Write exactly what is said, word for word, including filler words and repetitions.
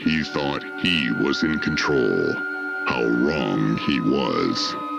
He thought he was in control. How wrong he was.